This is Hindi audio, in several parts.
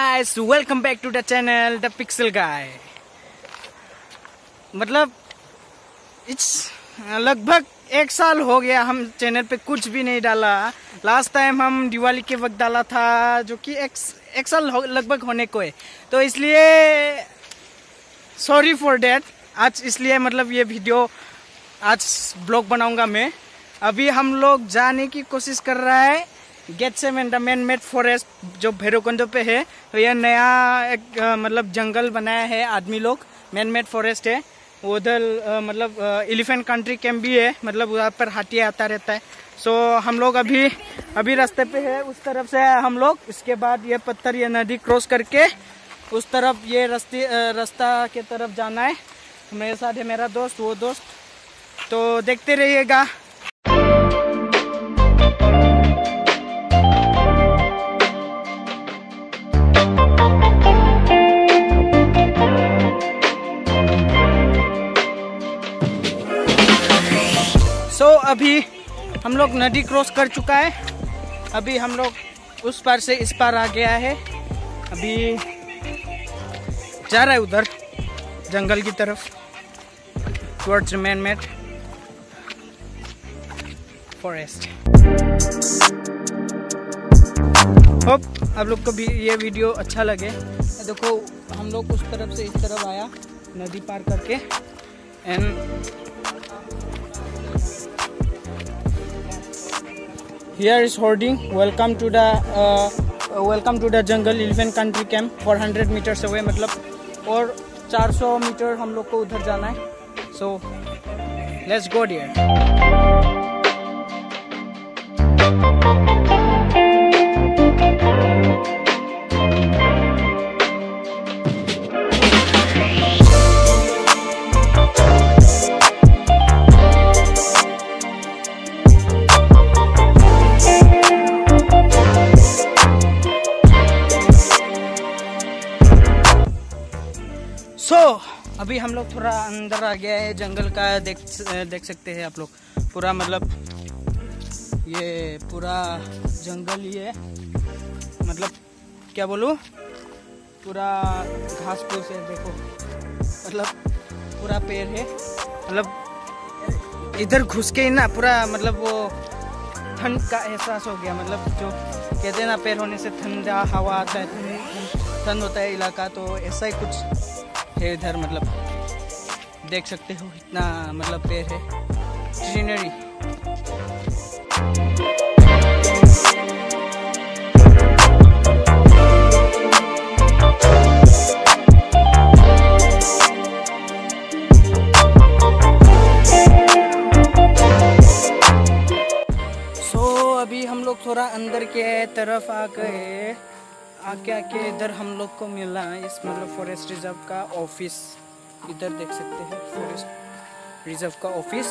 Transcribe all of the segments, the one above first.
guys, welcome back to the channel The Pixel Guy। मतलब लगभग 1 साल हो गया हम चैनल पे कुछ भी नहीं डाला। लास्ट टाइम हम दिवाली के वक्त डाला था, जो कि एक साल लगभग होने को है, तो इसलिए सॉरी फॉर डैट। आज इसलिए मतलब ये वीडियो आज ब्लॉग बनाऊंगा मैं। अभी हम लोग जाने की कोशिश कर रहा है गेटसेमन मैन मेड फॉरेस्ट, जो भैरवकुंड पे है। तो यह नया एक मतलब जंगल बनाया है आदमी लोग, मैन मेड फॉरेस्ट है। उधर मतलब एलिफेंट कंट्री कैंप भी है, मतलब वहाँ पर हाथी आता रहता है। सो हम लोग अभी रास्ते पे है, उस तरफ से हम लोग। इसके बाद ये पत्थर, ये नदी क्रॉस करके उस तरफ ये रास्ता के तरफ जाना है। मेरे साथ है मेरा दोस्त, वो दोस्त, तो देखते रहिएगा। अभी हम लोग नदी क्रॉस कर चुका है। अभी हम लोग उस पार से इस पार आ गया है। अभी जा रहा है उधर जंगल की तरफ, towards man made forest. Hope आप लोग को भी ये वीडियो अच्छा लगे। देखो हम लोग उस तरफ से इस तरफ आया नदी पार करके, and here is hoarding welcome to the jungle elephant country camp 400 meters away, मतलब और 400 मीटर हम लोग को उधर जाना है। so let's go there। अभी हम लोग थोड़ा अंदर आ गया है जंगल का। देख सकते हैं आप लोग, पूरा मतलब ये पूरा जंगल ही है, मतलब क्या बोलूँ, पूरा घास फूस है। देखो मतलब पूरा पेड़ है, मतलब इधर घुस के ही ना पूरा मतलब वो ठंड का एहसास हो गया। मतलब जो कहते हैं ना, पेड़ होने से ठंडा हवा आता है, ठंड होता है इलाका, तो ऐसा ही कुछ है इधर। मतलब देख सकते हो इतना मतलब पेड़ है, ग्रीनरी। अभी हम लोग थोड़ा अंदर के तरफ आ गए। आके इधर हम लोग को मिला इस मतलब फॉरेस्ट रिजर्व का ऑफिस। इधर देख सकते हैं फॉरेस्ट रिजर्व का ऑफिस।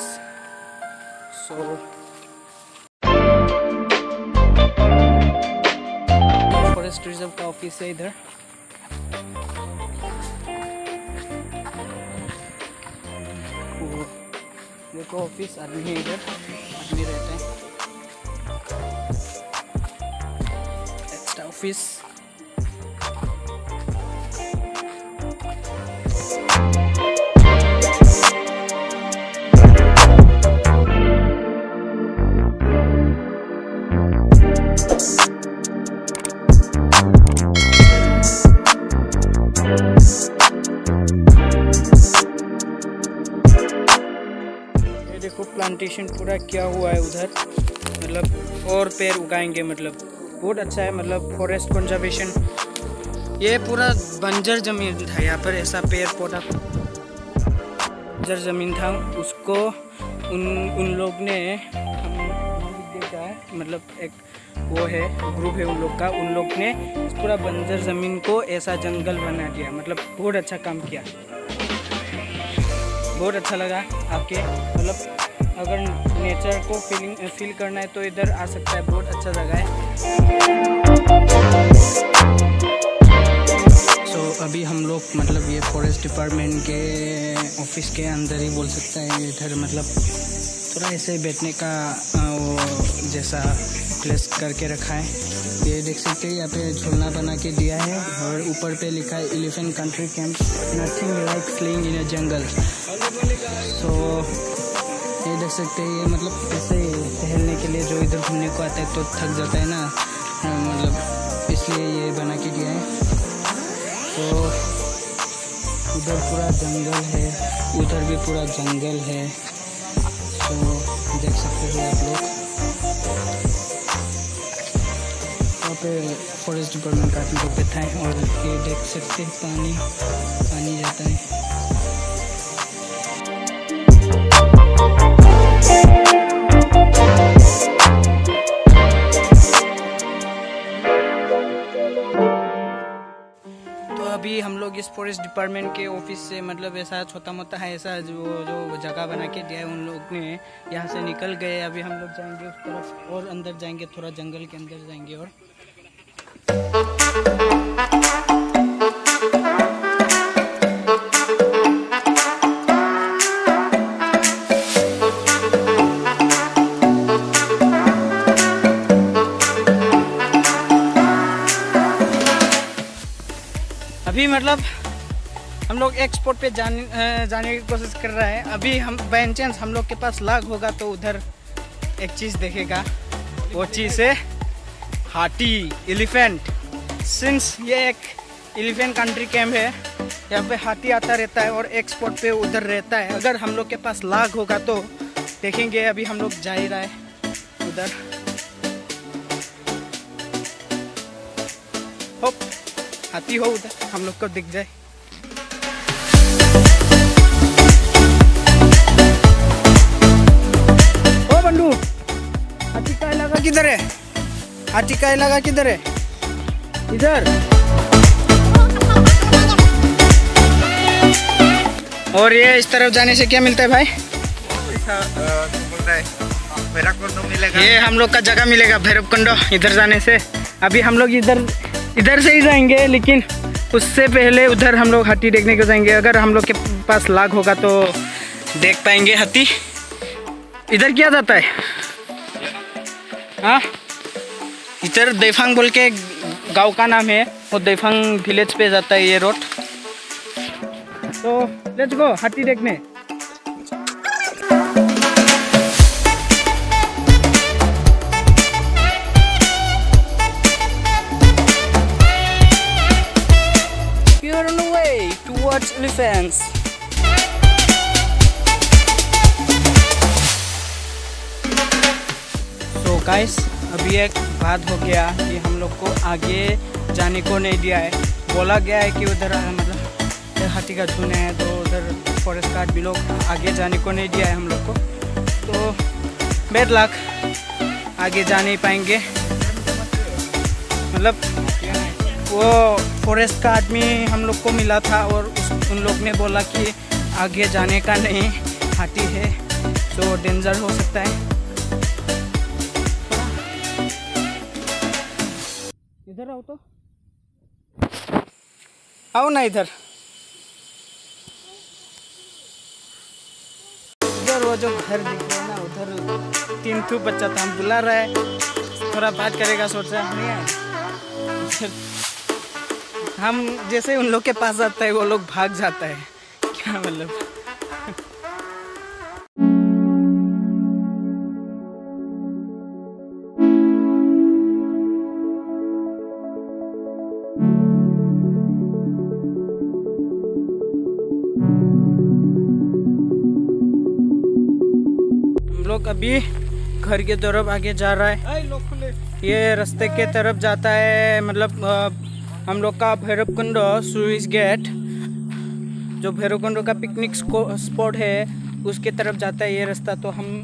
फॉरेस्ट रिजर्व का ऑफिस है इधर। देखो ऑफिस, आदमी है इधर, आदमी रहते हैं। ऑफिस देखो प्लांटेशन पूरा किया हुआ है उधर, मतलब और पेड़ उगाएंगे। मतलब बहुत अच्छा है, मतलब फॉरेस्ट कंजर्वेशन। ये पूरा बंजर जमीन था, यहाँ पर ऐसा पेड़ पौधा बंजर जमीन था, उसको उन लोग ने देखा है, मतलब एक वो है ग्रुप है उन लोग का, उन लोग ने इस पूरा बंजर जमीन को ऐसा जंगल बना दिया। मतलब बहुत अच्छा काम किया, बहुत अच्छा लगा आके। मतलब अगर नेचर को फील करना है तो इधर आ सकता है, बहुत अच्छा जगह है। अभी हम लोग मतलब ये फॉरेस्ट डिपार्टमेंट के ऑफिस के अंदर ही बोल सकता है। इधर मतलब थोड़ा ऐसे बैठने का वो जैसा प्लेस करके रखा है। ये देख सकते हैं यहाँ पे झूलना बना के दिया है और ऊपर पे लिखा है elephant country camp, nothing like sleeping in a jungle. So ये देख सकते हैं, ये मतलब ऐसे टहलने के लिए जो इधर घूमने को आता है तो थक जाता है ना, मतलब इसलिए ये बना के दिया है। तो उधर पूरा जंगल है, उधर भी पूरा जंगल है। तो देख सकते हो आप लोग, वहाँ पे फॉरेस्ट डिपार्टमेंट काफ़ी लोग बैठा है और ये देख सकते हैं पानी जाता है। अभी हम लोग इस फॉरेस्ट डिपार्टमेंट के ऑफिस से, मतलब ऐसा छोटा मोटा है ऐसा जो जगह बना के दिया है उन लोग ने, यहाँ से निकल गए। अभी हम लोग जाएंगे उस तरफ और अंदर जाएंगे, थोड़ा जंगल के अंदर जाएंगे। और अभी मतलब हम लोग एक्सपोर्ट पे जाने की कोशिश कर रहे हैं। अभी हम बाई चांस हम लोग के पास लाग होगा तो उधर एक चीज़ देखेगा, वो चीज़ है हाथी, एलिफेंट। सिंस ये एक एलिफेंट कंट्री कैंप है, यहाँ पे हाथी आता रहता है और एक्सपोर्ट पे उधर रहता है। अगर हम लोग के पास लाग होगा तो देखेंगे। अभी हम लोग जा ही रहा है उधर। होप हाथी हो उधर, हम लोग को दिख जाए। ओ बंडू, हाथी का इलाका किधर है? हाथी का इलाका किधर है? इधर। और ये इस तरफ जाने से क्या मिलता है भाई? भैरवकुंड मिलेगा। ये हम लोग का जगह मिलेगा भैरवकुंड, इधर जाने से। अभी हम लोग इधर से ही जाएंगे, लेकिन उससे पहले उधर हम लोग हाथी देखने को जाएंगे। अगर हम लोग के पास लाग होगा तो देख पाएंगे हाथी। इधर क्या जाता है? हाँ, इधर दैफांग बोल के गांव का नाम है, वो दैफांग विलेज पे जाता है ये रोड। तो लेट्स गो हाथी देखने। We are on the way to watch elephants. So guys, अभी एक बात हो गया कि हम लोग को आगे जाने को नहीं दिया है। बोला गया है कि उधर मतलब हाथी का झुंड है, तो उधर फॉरेस्ट गार्ड भी लोग आगे जाने को नहीं दिया है हम लोग को। तो बैड लक, आगे जा नहीं पाएंगे। मतलब वो फॉरेस्ट का आदमी हम लोग को मिला था और उन लोग ने बोला कि आगे जाने का नहीं, हाथी है तो डेंजर हो सकता है। इधर आओ, तो आओ ना इधर। इधर वो जो घर दिख रहा है ना, उधर 3 बच्चा था, हम बुला रहा है, थोड़ा बात करेगा सोच रहा है। हम जैसे उन लोग के पास आता है वो लोग भाग जाता है, क्या मतलब। हम लोग अभी घर के तरफ आगे जा रहा है। ये रास्ते के तरफ जाता है, मतलब हम लोग का भैरवकुंड स्लुइस गेट, जो भैरवकुंड का पिकनिक स्पॉट है, उसके तरफ जाता है ये रास्ता। तो हम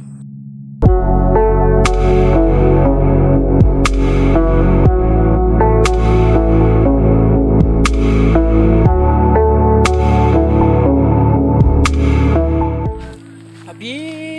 अभी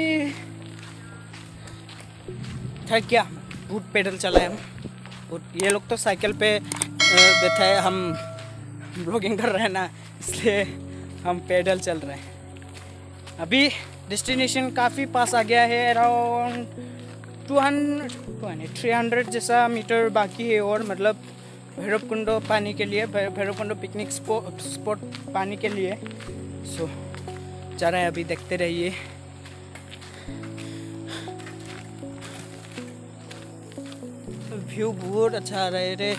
था क्या, बहुत पैदल चला है हम। ये लोग तो साइकिल पे बैठा है, हम ब्लॉगिंग कर रहे हैं ना, इसलिए हम पैदल चल रहे हैं। अभी डेस्टिनेशन काफ़ी पास आ गया है, अराउंड 300 जैसा मीटर बाकी है और मतलब भैरवकुंड पानी के लिए, भैरवकुंड पिकनिक स्पॉट पानी के लिए। सो जा रहा है, अभी देखते रहिए। व्यू बहुत अच्छा आ रहा है रे।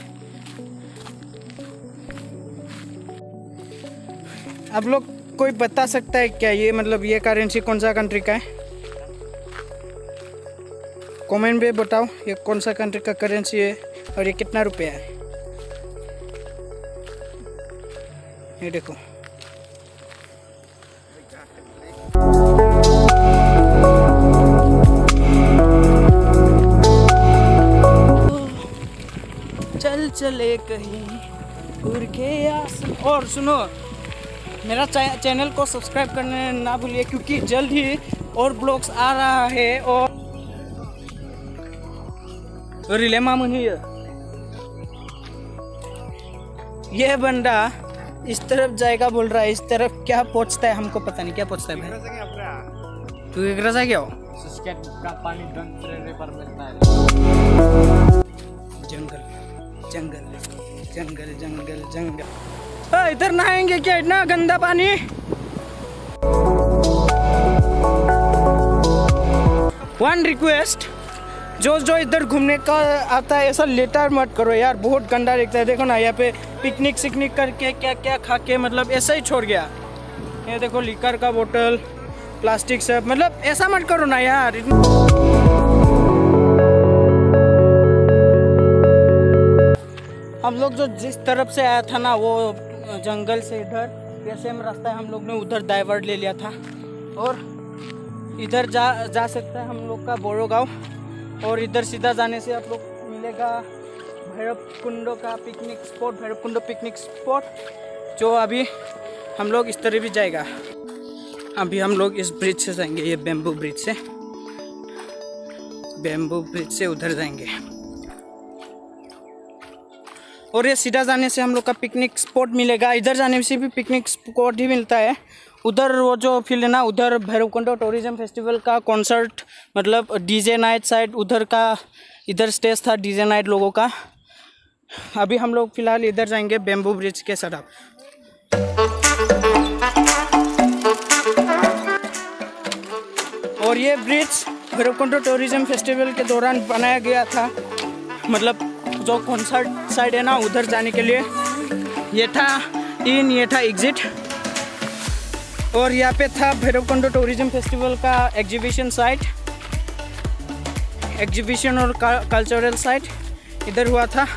आप लोग कोई बता सकता है क्या ये मतलब ये करेंसी कौन सा कंट्री का है? कमेंट में बताओ ये कौन सा कंट्री का करेंसी है और ये कितना रुपया है। ये देखो, चल चले कहीं उड़ के आसमान। और सुनो, मेरा चैनल को सब्सक्राइब करने ना भूलिए क्योंकि जल्द ही और ब्लॉग्स आ रहा है। और रिले मामून ही ये बंदा इस तरफ जाएगा बोल रहा है, इस तरफ क्या पहुंचता है हमको पता नहीं क्या पहुंचता है भाई। तू एक रजा क्या हो? का पानी पर मिलता है। जंगल जंगल जंगल जंगल जंगल। इधर नहाएंगे क्या? इतना गंदा पानी। वन रिक्वेस्ट, जो इधर घूमने का आता है ऐसा लेटर मत करो यार, बहुत गंदा दिखता है। देखो ना यहाँ पे पिकनिक सिकनिक करके क्या क्या खा के मतलब ऐसा ही छोड़ गया। ये देखो लिकर का बोतल, प्लास्टिक सब, मतलब ऐसा मत करो ना यार। हम लोग जो जिस तरफ से आया था ना वो जंगल से इधर, ये सेम रास्ता है, हम लोग ने उधर डाइवर्ट ले लिया था और इधर जा सकता है हम लोग का बोरो गाँव। और इधर सीधा जाने से आप लोग मिलेगा भैरवकुंड का picnic spot, Bhairavkund picnic spot, जो अभी हम लोग इस तरह भी जाएगा। अभी हम लोग इस ब्रिज से जाएंगे, ये बैम्बू ब्रिज से उधर जाएंगे। और ये सीधा जाने से हम लोग का पिकनिक स्पॉट मिलेगा। इधर जाने से भी पिकनिक स्पॉट ही मिलता है। उधर वो जो फील्ड है ना, उधर भैरवकुंड टूरिज्म फेस्टिवल का कॉन्सर्ट मतलब डीजे नाइट साइड उधर का, इधर स्टेज था डीजे नाइट लोगों का। अभी हम लोग फिलहाल इधर जाएंगे बैम्बू ब्रिज के सड़क। और ये ब्रिज भैरवकुंड टूरिज्म फेस्टिवल के दौरान बनाया गया था, मतलब जो कॉन्सर्ट साइड है ना उधर जाने के लिए। ये था इन, ये था एग्जिट। और यहाँ पे था भैरवकुंड टूरिज्म फेस्टिवल का एग्जीबिशन साइट, एग्जीबिशन और कल्चरल साइट इधर हुआ था।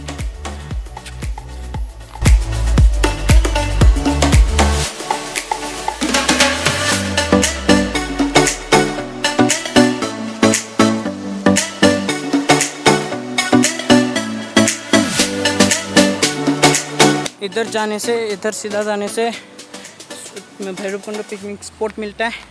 इधर जाने से, इधर सीधा जाने से भैरवकुंड पिकनिक स्पॉट मिलता है।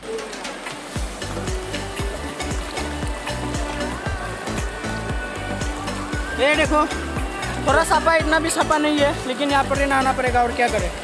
ये देखो थोड़ा सफा, इतना भी सफा नहीं है, लेकिन यहाँ पर ही नहाना पड़ेगा और क्या करें।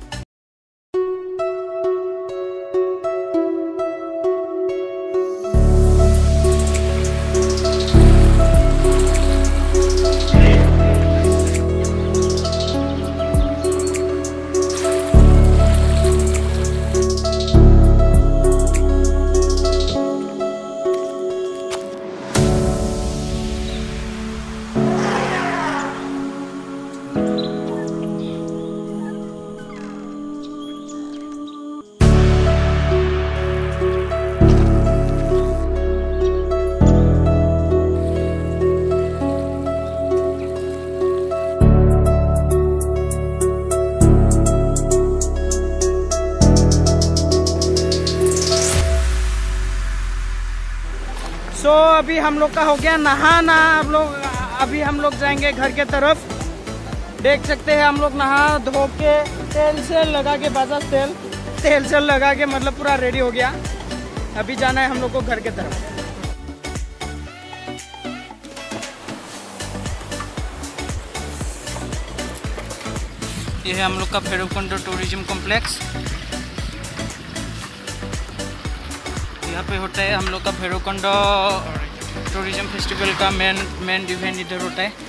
तो अभी हम लोग का हो गया नहाना। अभी हम लोग जाएंगे घर के तरफ। देख सकते हैं हम लोग नहा धो के तेल से लगा के, बाजार तेल से लगा के मतलब पूरा रेडी हो गया। अभी जाना है हम लोग को घर के तरफ। ये है हम लोग का भैरवकुंड टूरिज्म कॉम्प्लेक्स। यहाँ पे होता है हम लोग का भैरवकुंड टूरिज्म फेस्टिवल का मेन इवेंट इधर होता है।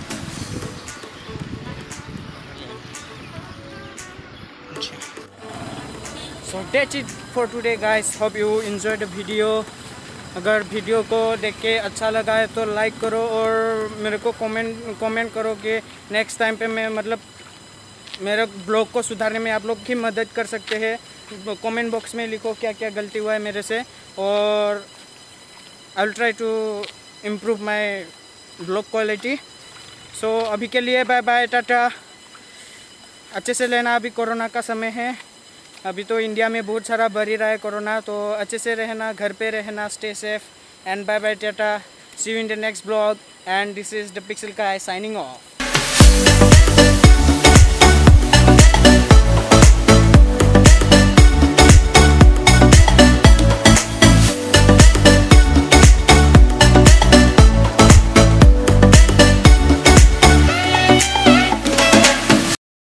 So that's it for today guys, hope you enjoyed the video। अगर वीडियो को देख के अच्छा लगा है तो लाइक करो और मेरे को कमेंट करो कि नेक्स्ट टाइम पे मैं मतलब मेरे ब्लॉग को सुधारने में आप लोग की मदद कर सकते हैं। कमेंट बॉक्स में लिखो क्या क्या गलती हुआ है मेरे से, और I will try to improve my blog quality. So अभी के लिए बाय बाय, टाटा। अच्छे से लेना, अभी कोरोना का समय है, अभी तो इंडिया में बहुत सारा बढ़ ही रहा है कोरोना, तो अच्छे से रहना, घर पे रहना, stay safe and bye bye, टाटा। See you in the next blog and this is the pixel guy signing of.